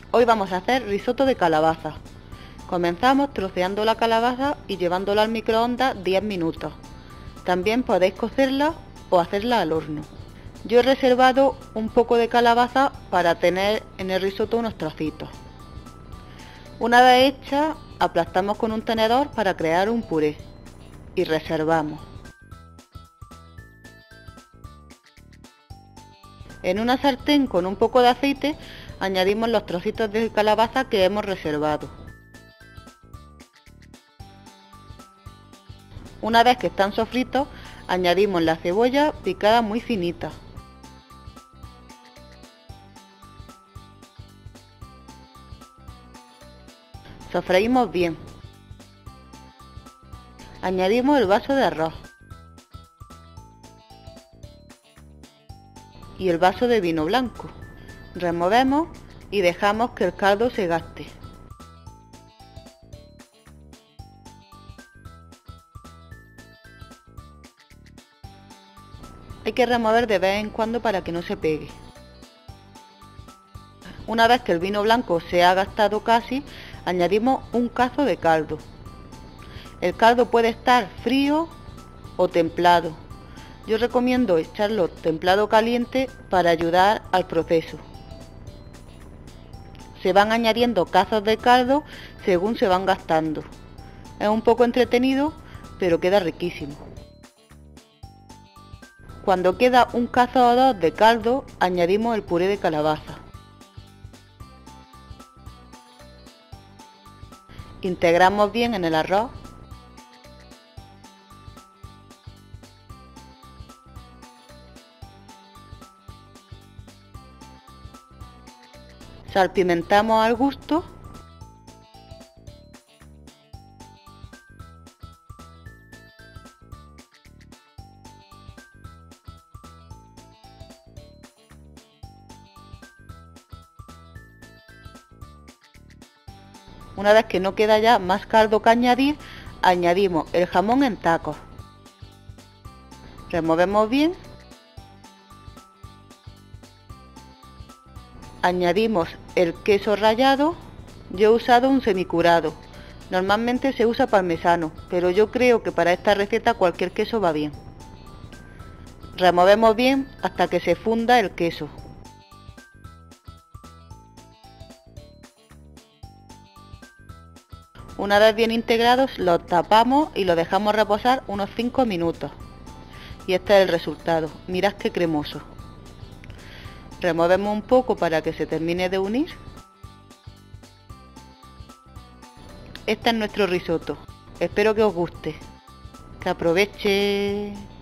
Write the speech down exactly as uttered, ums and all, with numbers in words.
Hoy vamos a hacer risotto de calabaza. Comenzamos troceando la calabaza y llevándola al microondas diez minutos. También podéis cocerla o hacerla al horno. Yo he reservado un poco de calabaza para tener en el risotto unos trocitos. Una vez hecha, aplastamos con un tenedor para crear un puré y reservamos. En una sartén con un poco de aceite añadimos los trocitos de calabaza que hemos reservado. Una vez que están sofritos, añadimos la cebolla picada muy finita. Sofreímos bien. Añadimos el vaso de arroz y el vaso de vino blanco. Removemos y dejamos que el caldo se gaste. Hay que remover de vez en cuando para que no se pegue. Una vez que el vino blanco se ha gastado casi, añadimos un cazo de caldo. El caldo puede estar frío o templado. Yo recomiendo echarlo templado caliente para ayudar al proceso. Se van añadiendo cazos de caldo según se van gastando. Es un poco entretenido, pero queda riquísimo. Cuando queda un cazo o dos de caldo, añadimos el puré de calabaza. Integramos bien en el arroz. Salpimentamos al gusto. Una vez que no queda ya más caldo que añadir, añadimos el jamón en tacos. Removemos bien. Añadimos el queso rallado. Yo he usado un semicurado. Normalmente se usa parmesano, pero yo creo que para esta receta cualquier queso va bien. Removemos bien hasta que se funda el queso. Una vez bien integrados, lo tapamos y lo dejamos reposar unos cinco minutos. Y este es el resultado. Mirad qué cremoso. Removemos un poco para que se termine de unir. Este es nuestro risotto. Espero que os guste. Que aproveche.